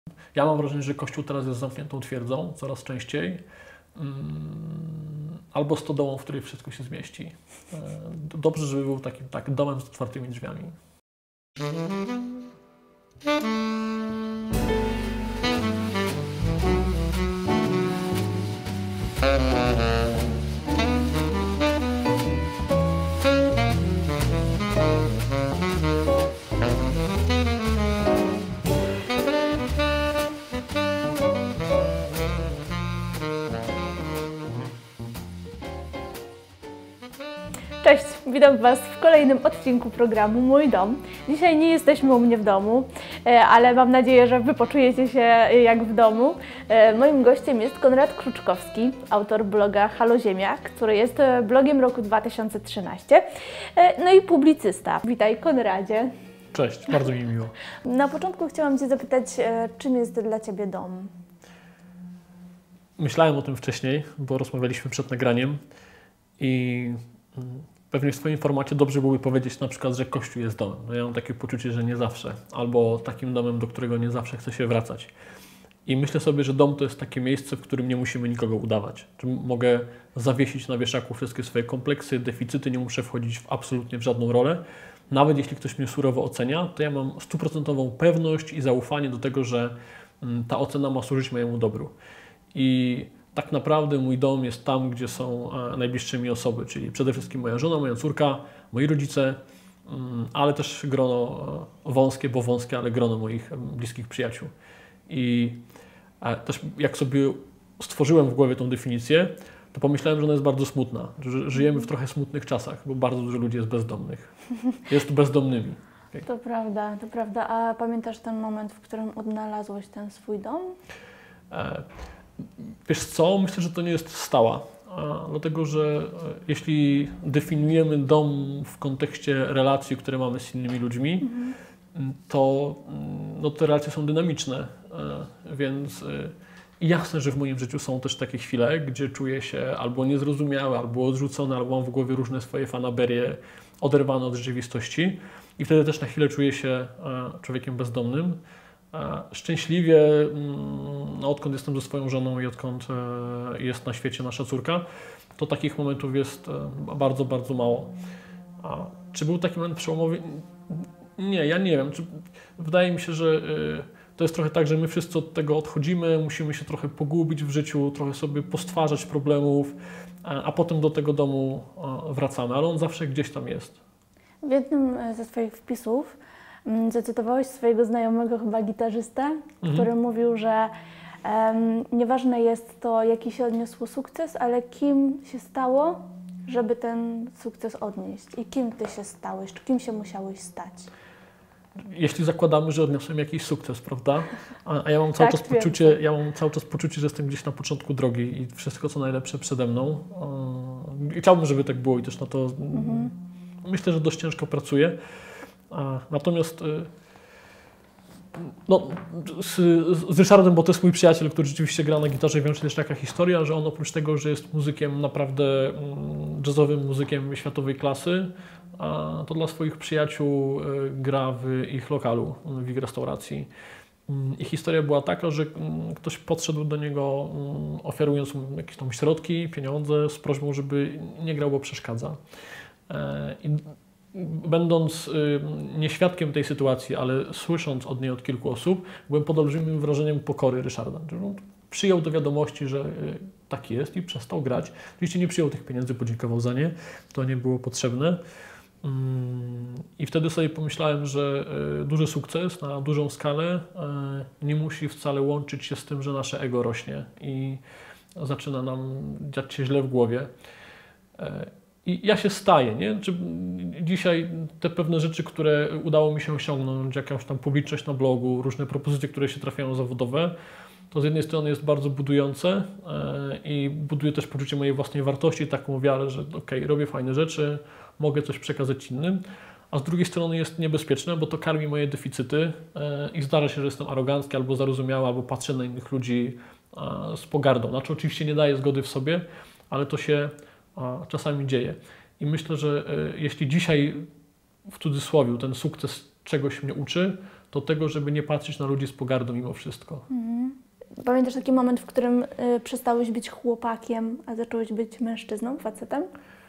Ja mam wrażenie, że Kościół teraz jest zamkniętą twierdzą coraz częściej. Albo stodołą, w której wszystko się zmieści. Dobrze, żeby był takim domem z otwartymi drzwiami. Cześć, witam Was w kolejnym odcinku programu Mój Dom. Dzisiaj nie jesteśmy u mnie w domu, ale mam nadzieję, że Wy poczujecie się jak w domu. Moim gościem jest Konrad Kruczkowski, autor bloga Halo Ziemia, który jest blogiem roku 2013, no i publicysta. Witaj, Konradzie. Cześć, bardzo mi miło. Na początku chciałam Cię zapytać, czym jest dla Ciebie dom? Myślałem o tym wcześniej, bo rozmawialiśmy przed nagraniem i pewnie w swoim formacie dobrze byłoby powiedzieć na przykład, że Kościół jest domem. No ja mam takie poczucie, że nie zawsze, albo takim domem, do którego nie zawsze chce się wracać. I myślę sobie, że dom to jest takie miejsce, w którym nie musimy nikogo udawać. Czy mogę zawiesić na wieszaku wszystkie swoje kompleksy, deficyty, nie muszę wchodzić absolutnie w żadną rolę. Nawet jeśli ktoś mnie surowo ocenia, to ja mam 100% pewność i zaufanie do tego, że ta ocena ma służyć mojemu dobru. I tak naprawdę mój dom jest tam, gdzie są najbliższe mi osoby, czyli przede wszystkim moja żona, moja córka, moi rodzice, ale też grono wąskie, bo wąskie, ale grono moich bliskich przyjaciół. I też jak sobie stworzyłem w głowie tą definicję, to pomyślałem, że ona jest bardzo smutna, że żyjemy w trochę smutnych czasach, bo bardzo dużo ludzi jest bezdomnych. Jest bezdomnymi. Okay. To prawda, to prawda. A pamiętasz ten moment, w którym odnalazłeś ten swój dom? Wiesz co, myślę, że to nie jest stała, dlatego że jeśli definiujemy dom w kontekście relacji, które mamy z innymi ludźmi, to te relacje są dynamiczne, więc jasne, że w moim życiu są też takie chwile, gdzie czuję się albo niezrozumiały, albo odrzucony, albo mam w głowie różne swoje fanaberie oderwane od rzeczywistości i wtedy też na chwilę czuję się człowiekiem bezdomnym. Szczęśliwie, odkąd jestem ze swoją żoną i odkąd jest na świecie nasza córka, to takich momentów jest bardzo, bardzo mało. Czy był taki moment przełomowy? Nie, ja nie wiem. Wydaje mi się, że to jest trochę tak, że my wszyscy od tego odchodzimy, musimy się trochę pogubić w życiu, trochę sobie postwarzać problemów, a potem do tego domu wracamy, ale on zawsze gdzieś tam jest. W jednym ze swoich wpisów zacytowałeś swojego znajomego chyba gitarzystę, który mówił, że nieważne jest to, jaki się odniosło sukces, ale kim się stało, żeby ten sukces odnieść i kim Ty się stałeś, czy kim się musiałeś stać. Jeśli zakładamy, że odniosłem jakiś sukces, prawda? A ja mam cały czas poczucie, że jestem gdzieś na początku drogi i wszystko co najlepsze przede mną. I chciałbym, żeby tak było i też na to myślę, że dość ciężko pracuję. Natomiast z Ryszardem, bo to jest mój przyjaciel, który rzeczywiście gra na gitarze, wiem, że też taka historia, że on oprócz tego, że jest muzykiem naprawdę jazzowym muzykiem światowej klasy, to dla swoich przyjaciół gra w ich lokalu, w ich restauracji. I historia była taka, że ktoś podszedł do niego oferując mu jakieś tam środki, pieniądze z prośbą, żeby nie grał, bo przeszkadza. Będąc nie świadkiem tej sytuacji, ale słysząc od niej od kilku osób, byłem pod olbrzymim wrażeniem pokory Ryszarda. Przyjął do wiadomości, że tak jest i przestał grać. Oczywiście nie przyjął tych pieniędzy, podziękował za nie, to nie było potrzebne. I wtedy sobie pomyślałem, że duży sukces na dużą skalę nie musi wcale łączyć się z tym, że nasze ego rośnie i zaczyna nam dziać się źle w głowie. I ja się staję, nie? Dzisiaj te pewne rzeczy, które udało mi się osiągnąć, jakąś tam publiczność na blogu, różne propozycje, które się trafiają zawodowe, to z jednej strony jest bardzo budujące i buduje też poczucie mojej własnej wartości, taką wiarę, że okej, robię fajne rzeczy, mogę coś przekazać innym, a z drugiej strony jest niebezpieczne, bo to karmi moje deficyty i zdarza się, że jestem arogancki albo zarozumiały, albo patrzę na innych ludzi z pogardą. Znaczy oczywiście nie daję zgody w sobie, ale to się czasami dzieje. I myślę, że jeśli dzisiaj w cudzysłowie ten sukces czegoś mnie uczy, do tego, żeby nie patrzeć na ludzi z pogardą mimo wszystko. Pamiętasz taki moment, w którym przestałeś być chłopakiem, a zacząłeś być mężczyzną, facetem?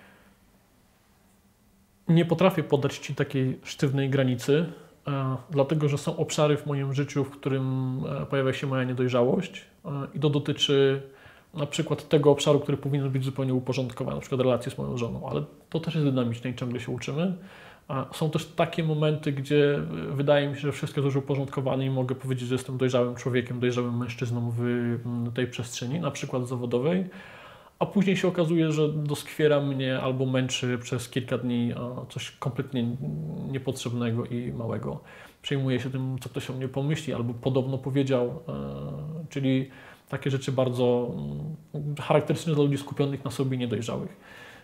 Nie potrafię podać Ci takiej sztywnej granicy, dlatego że są obszary w moim życiu, w którym pojawia się moja niedojrzałość i to dotyczy na przykład tego obszaru, który powinien być zupełnie uporządkowany, na przykład relacje z moją żoną, ale to też jest dynamiczne i ciągle się uczymy. Są też takie momenty, gdzie wydaje mi się, że wszystko jest już uporządkowane i mogę powiedzieć, że jestem dojrzałym człowiekiem, dojrzałym mężczyzną w tej przestrzeni, na przykład zawodowej, a później się okazuje, że doskwiera mnie albo męczy przez kilka dni coś kompletnie niepotrzebnego i małego. Przejmuję się tym, co ktoś o mnie pomyśli albo podobno powiedział, czyli takie rzeczy bardzo charakterystyczne dla ludzi skupionych na sobie niedojrzałych.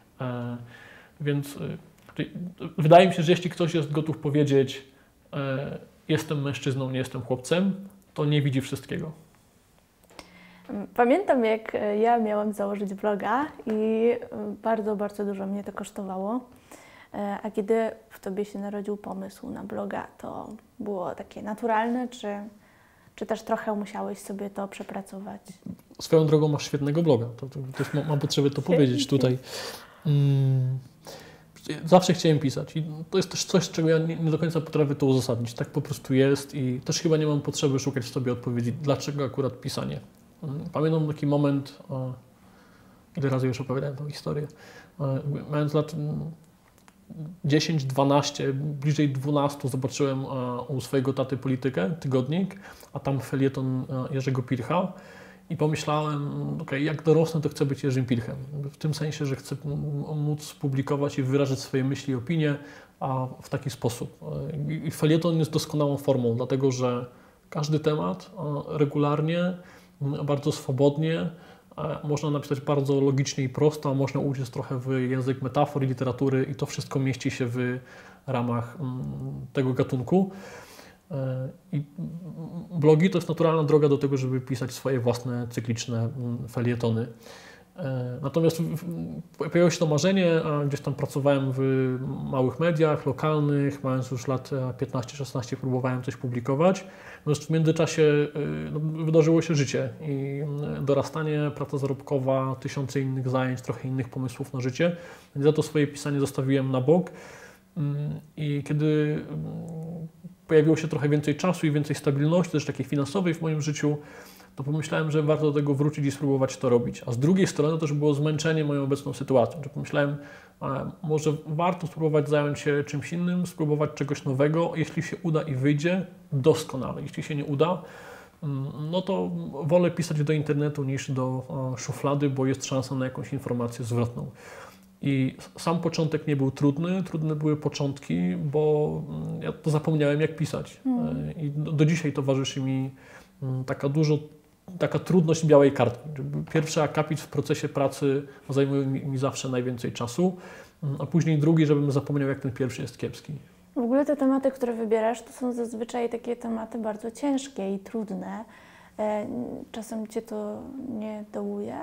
Więc wydaje mi się, że jeśli ktoś jest gotów powiedzieć jestem mężczyzną, nie jestem chłopcem, to nie widzi wszystkiego. Pamiętam, jak ja miałam założyć bloga i bardzo, bardzo dużo mnie to kosztowało. A kiedy w Tobie się narodził pomysł na bloga, to było takie naturalne, czy też trochę musiałeś sobie to przepracować? Swoją drogą masz świetnego bloga. To też mam potrzebę to powiedzieć tutaj. Zawsze chciałem pisać i to jest też coś, z czego ja nie do końca potrafię to uzasadnić. Tak po prostu jest i też chyba nie mam potrzeby szukać w sobie odpowiedzi, dlaczego akurat pisanie. Pamiętam taki moment, ile razy już opowiadałem tę historię, mając lat 10, 12, bliżej 12 zobaczyłem u swojego taty Politykę, tygodnik, a tam felieton Jerzego Pilcha i pomyślałem, jak dorosnę, to chcę być Jerzym Pilchem. W tym sensie, że chcę móc publikować i wyrażać swoje myśli i opinie, a w taki sposób. I felieton jest doskonałą formą, dlatego że każdy temat regularnie, bardzo swobodnie, można napisać bardzo logicznie i prosto, a można użyć trochę w język metafor i literatury i to wszystko mieści się w ramach tego gatunku. I blogi to jest naturalna droga do tego, żeby pisać swoje własne cykliczne felietony. Natomiast pojawiło się to marzenie, a gdzieś tam pracowałem w małych mediach lokalnych, mając już lat 15-16 próbowałem coś publikować. Natomiast w międzyczasie wydarzyło się życie i dorastanie, praca zarobkowa, tysiące innych zajęć, trochę innych pomysłów na życie. Więc za to swoje pisanie zostawiłem na bok i kiedy pojawiło się trochę więcej czasu i więcej stabilności, też takiej finansowej w moim życiu, to pomyślałem, że warto do tego wrócić i spróbować to robić. A z drugiej strony też było zmęczenie moją obecną sytuacją. Że pomyślałem, może warto spróbować zająć się czymś innym, spróbować czegoś nowego. Jeśli się uda i wyjdzie, doskonale. Jeśli się nie uda, no to wolę pisać do internetu niż do szuflady, bo jest szansa na jakąś informację zwrotną. I sam początek nie był trudny, trudne były początki, bo ja to zapomniałem jak pisać. I do dzisiaj towarzyszy mi taka trudność białej kartki. Pierwszy akapit w procesie pracy zajmuje mi zawsze najwięcej czasu, a później drugi, żebym zapomniał jak ten pierwszy jest kiepski. W ogóle te tematy, które wybierasz, to są zazwyczaj takie tematy bardzo ciężkie i trudne. Czasem Cię to nie dołuje?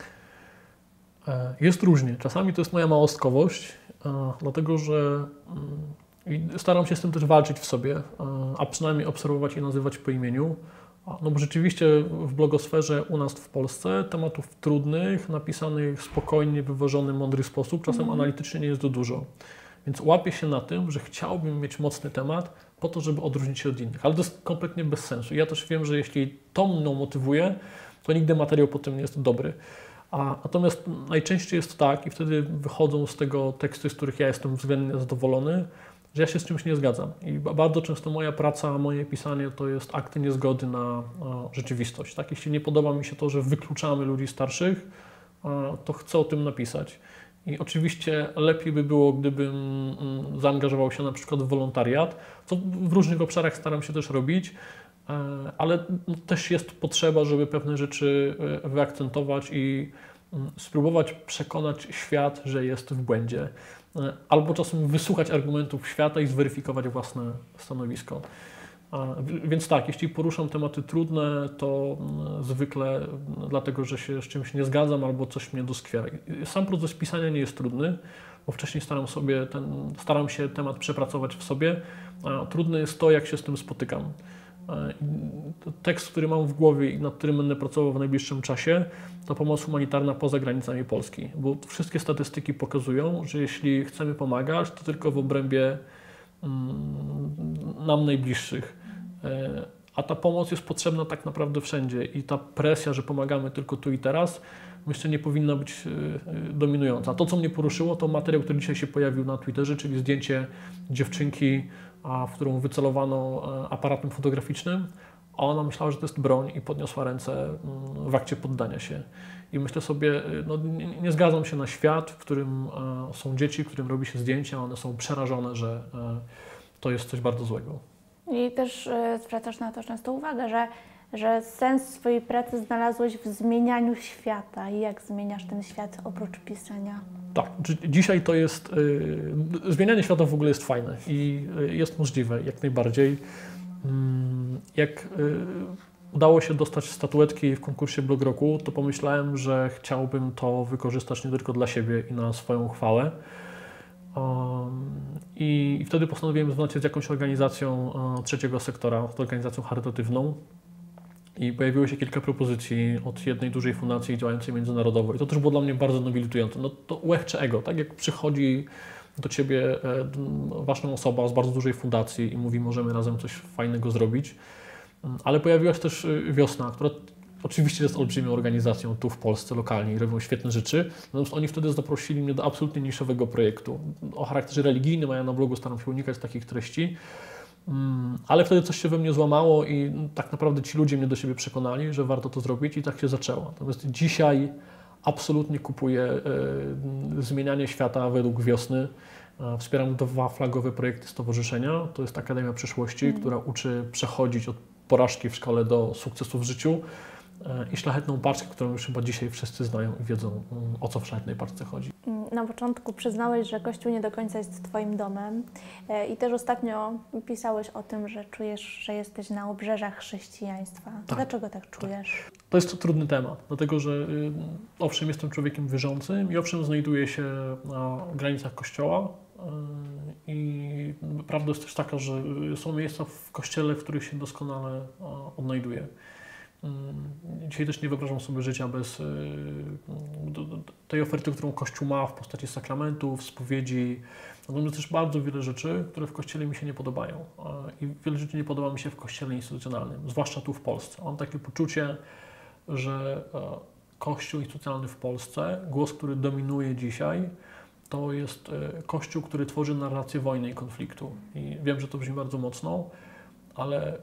Jest różnie. Czasami to jest moja małostkowość, dlatego że staram się z tym też walczyć w sobie, a przynajmniej obserwować i nazywać po imieniu. No bo rzeczywiście w blogosferze u nas w Polsce tematów trudnych, napisanych w spokojnie, wyważony, mądry sposób, czasem analitycznie nie jest to dużo. Więc łapię się na tym, że chciałbym mieć mocny temat po to, żeby odróżnić się od innych. Ale to jest kompletnie bez sensu. Ja też wiem, że jeśli to mną motywuje, to nigdy materiał potem nie jest dobry. Natomiast najczęściej jest tak i wtedy wychodzą z tego teksty, z których ja jestem względnie zadowolony, że ja się z czymś nie zgadzam. I bardzo często moja praca, moje pisanie to jest akty niezgody na rzeczywistość. Tak? Jeśli nie podoba mi się to, że wykluczamy ludzi starszych, to chcę o tym napisać. I oczywiście lepiej by było, gdybym zaangażował się na przykład w wolontariat, co w różnych obszarach staram się też robić, ale też jest potrzeba, żeby pewne rzeczy wyakcentować i spróbować przekonać świat, że jest w błędzie. Albo czasem wysłuchać argumentów świata i zweryfikować własne stanowisko. Więc tak, jeśli poruszam tematy trudne, to zwykle dlatego, że się z czymś nie zgadzam albo coś mnie doskwiera. Sam proces pisania nie jest trudny, bo wcześniej staram się temat przepracować w sobie. Trudne jest to, jak się z tym spotykam. Tekst, który mam w głowie i nad którym będę pracował w najbliższym czasie, to pomoc humanitarna poza granicami Polski, bo wszystkie statystyki pokazują, że jeśli chcemy pomagać, to tylko w obrębie nam najbliższych. A ta pomoc jest potrzebna tak naprawdę wszędzie i ta presja, że pomagamy tylko tu i teraz, myślę, nie powinna być dominująca. To, co mnie poruszyło, to materiał, który dzisiaj się pojawił na Twitterze, czyli zdjęcie dziewczynki, w którą wycelowano aparatem fotograficznym, a ona myślała, że to jest broń i podniosła ręce w akcie poddania się. I myślę sobie, nie zgadzam się na świat, w którym są dzieci, w którym robi się zdjęcia, one są przerażone, że to jest coś bardzo złego. I też zwracasz na to często uwagę, że sens swojej pracy znalazłeś w zmienianiu świata. I jak zmieniasz ten świat oprócz pisania? Tak, dzisiaj to jest, zmienianie świata w ogóle jest fajne i jest możliwe jak najbardziej. Jak udało się dostać statuetki w konkursie Blog Roku, to pomyślałem, że chciałbym to wykorzystać nie tylko dla siebie i na swoją chwałę. I wtedy postanowiłem związać się z jakąś organizacją trzeciego sektora, z organizacją charytatywną. I pojawiło się kilka propozycji od jednej dużej fundacji działającej międzynarodowo. I to też było dla mnie bardzo nobilitujące. To łechcze ego, tak jak przychodzi do Ciebie ważna osoba z bardzo dużej fundacji i mówi, możemy razem coś fajnego zrobić. Ale pojawiła się też Wiosna, która oczywiście jest olbrzymią organizacją tu w Polsce, lokalnie i robią świetne rzeczy. Natomiast oni wtedy zaprosili mnie do absolutnie niszowego projektu. O charakterze religijnym, a ja na blogu staram się unikać takich treści. Ale wtedy coś się we mnie złamało i tak naprawdę ci ludzie mnie do siebie przekonali, że warto to zrobić i tak się zaczęło. Natomiast dzisiaj absolutnie kupuję zmienianie świata według Wiosny. Wspieram 2 flagowe projekty stowarzyszenia. To jest Akademia Przyszłości, która uczy przechodzić od porażki w szkole do sukcesu w życiu, i Szlachetną Paczkę, którą już chyba dzisiaj wszyscy znają i wiedzą, o co w Szlachetnej Paczce chodzi. Na początku przyznałeś, że Kościół nie do końca jest Twoim domem i też ostatnio pisałeś o tym, że czujesz, że jesteś na obrzeżach chrześcijaństwa. Tak. Dlaczego tak czujesz? To jest trudny temat, dlatego że owszem, jestem człowiekiem wierzącym i owszem, znajduję się na granicach Kościoła i prawda jest też taka, że są miejsca w Kościele, w których się doskonale odnajduję. Dzisiaj też nie wyobrażam sobie życia bez tej oferty, którą Kościół ma w postaci sakramentów, spowiedzi. Natomiast też bardzo wiele rzeczy, które w Kościele mi się nie podobają. I wiele rzeczy nie podoba mi się w Kościele instytucjonalnym, zwłaszcza tu w Polsce. Mam takie poczucie, że Kościół instytucjonalny w Polsce, głos, który dominuje dzisiaj, to jest Kościół, który tworzy narrację wojny i konfliktu. I wiem, że to brzmi bardzo mocno, ale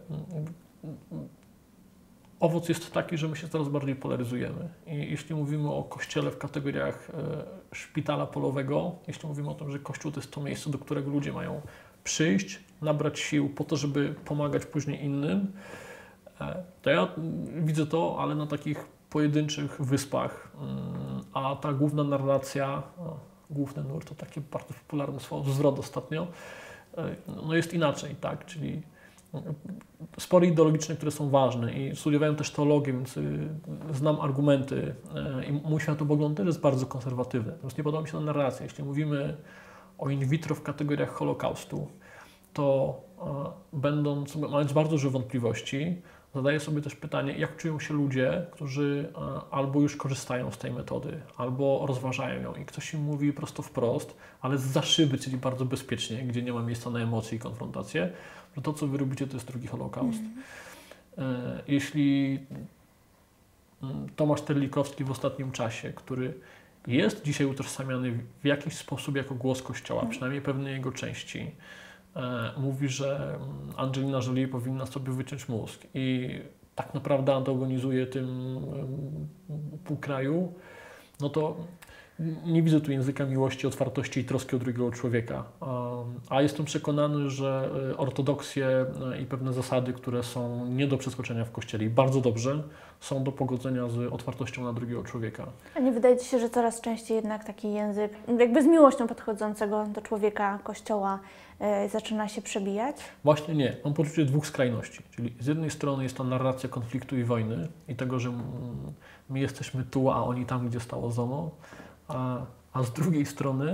owoc jest taki, że my się coraz bardziej polaryzujemy. I jeśli mówimy o Kościele w kategoriach szpitala polowego, jeśli mówimy o tym, że Kościół to jest to miejsce, do którego ludzie mają przyjść, nabrać sił po to, żeby pomagać później innym, to ja widzę to, ale na takich pojedynczych wyspach. A ta główna narracja, główny nurt, to takie bardzo popularne słowo, zwrot ostatnio, no jest inaczej, tak? Czyli spory ideologiczne, które są ważne i studiowałem też teologię, więc znam argumenty i mój światopogląd też jest bardzo konserwatywny. Natomiast nie podoba mi się ta narracja. Jeśli mówimy o in vitro w kategoriach Holokaustu, to mając bardzo duże wątpliwości, zadaję sobie też pytanie, jak czują się ludzie, którzy albo już korzystają z tej metody, albo rozważają ją i ktoś im mówi prosto wprost, ale zza szyby, czyli bardzo bezpiecznie, gdzie nie ma miejsca na emocje i konfrontację, że to, co wy robicie, to jest drugi Holokaust. Jeśli Tomasz Terlikowski w ostatnim czasie, który jest dzisiaj utożsamiany w jakiś sposób jako głos Kościoła, przynajmniej pewnej jego części, mówi, że Angelina Jolie powinna sobie wyciąć mózg i tak naprawdę antagonizuje tym pół kraju, no to nie widzę tu języka miłości, otwartości i troski o drugiego człowieka. A jestem przekonany, że ortodoksje i pewne zasady, które są nie do przeskoczenia w Kościele i bardzo dobrze, są do pogodzenia z otwartością na drugiego człowieka. A nie wydaje Ci się, że coraz częściej jednak taki język, jakby z miłością podchodzącego do człowieka, Kościoła, zaczyna się przebijać? Właśnie nie. Mam poczucie 2 skrajności. Czyli z jednej strony jest ta narracja konfliktu i wojny i tego, że my jesteśmy tu, a oni tam, gdzie stało ZOMO, a z drugiej strony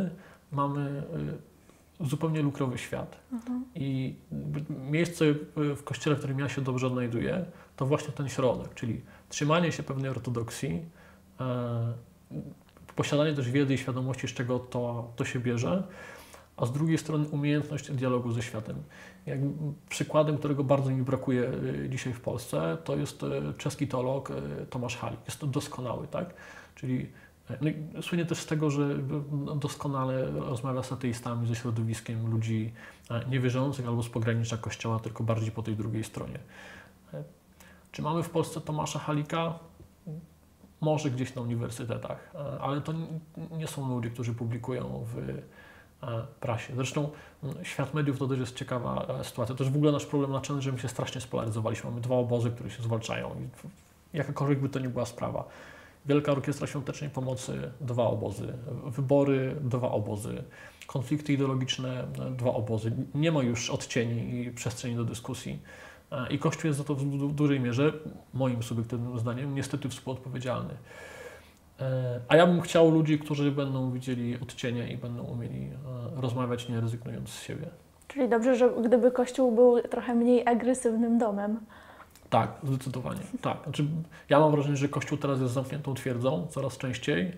mamy zupełnie lukrowy świat. I miejsce w Kościele, w którym ja się dobrze odnajduję, to właśnie ten środek, czyli trzymanie się pewnej ortodoksji, posiadanie też wiedzy i świadomości, z czego to się bierze, a z drugiej strony umiejętność dialogu ze światem. Przykładem, którego bardzo mi brakuje dzisiaj w Polsce, to jest czeski teolog Tomasz Halik. Jest to doskonały, tak? Czyli słynie też z tego, że doskonale rozmawia z ateistami, ze środowiskiem ludzi niewierzących albo z pogranicza Kościoła, tylko bardziej po tej drugiej stronie. Czy mamy w Polsce Tomasza Halika? Może gdzieś na uniwersytetach, ale to nie są ludzie, którzy publikują w prasie. Zresztą świat mediów to też jest ciekawa sytuacja. To jest w ogóle nasz problem na Channel, że my się strasznie spolaryzowaliśmy. Mamy dwa obozy, które się zwalczają i jakakolwiek by to nie była sprawa. Wielka Orkiestra Świątecznej Pomocy, dwa obozy. Wybory, dwa obozy. Konflikty ideologiczne, dwa obozy. Nie ma już odcieni i przestrzeni do dyskusji. I Kościół jest za to w dużej mierze, moim subiektywnym zdaniem, niestety współodpowiedzialny. A ja bym chciał ludzi, którzy będą widzieli odcienie i będą umieli rozmawiać, nie rezygnując z siebie. Czyli dobrze, że gdyby Kościół był trochę mniej agresywnym domem. Tak, zdecydowanie. Tak. Znaczy, ja mam wrażenie, że Kościół teraz jest zamkniętą twierdzą coraz częściej.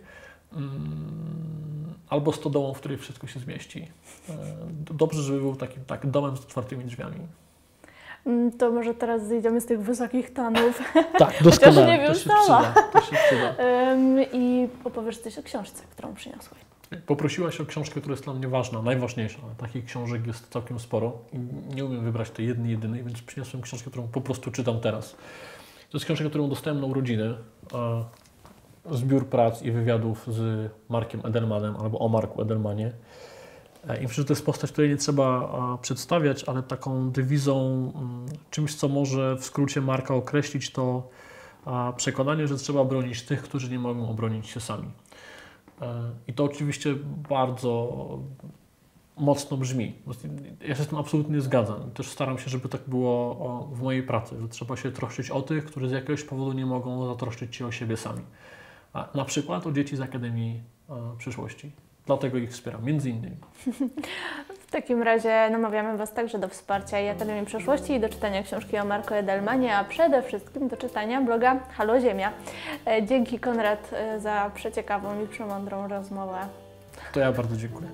Albo stodołą, w której wszystko się zmieści. Dobrze, żeby był takim domem z otwartymi drzwiami. To może teraz zejdziemy z tych wysokich tonów. Tak, doskonale. Chociaż nie wiem sama. To się przyda. I opowiesz coś o książce, którą przyniosłeś. Poprosiłaś o książkę, która jest dla mnie ważna, najważniejsza. Takich książek jest całkiem sporo i nie umiem wybrać tej jedynej, więc przyniosłem książkę, którą po prostu czytam teraz. To jest książka, którą dostałem na urodziny. Zbiór prac i wywiadów z Markiem Edelmanem albo o Marku Edelmanie. I myślę, że to jest postać, której nie trzeba przedstawiać, ale taką dewizą, czymś, co może w skrócie Marka określić, to przekonanie, że trzeba bronić tych, którzy nie mogą obronić się sami. I to oczywiście bardzo mocno brzmi. Ja się z tym absolutnie zgadzam. Też staram się, żeby tak było w mojej pracy, że trzeba się troszczyć o tych, którzy z jakiegoś powodu nie mogą zatroszczyć się o siebie sami. Na przykład o dzieci z Akademii Przyszłości. Dlatego ich wspieram, między innymi. W takim razie namawiamy Was także do wsparcia i Akademii Przyszłości i do czytania książki o Marku Edelmanie, a przede wszystkim do czytania bloga Halo Ziemia. Dzięki, Konrad, za przeciekawą i przemądrą rozmowę. To ja bardzo dziękuję.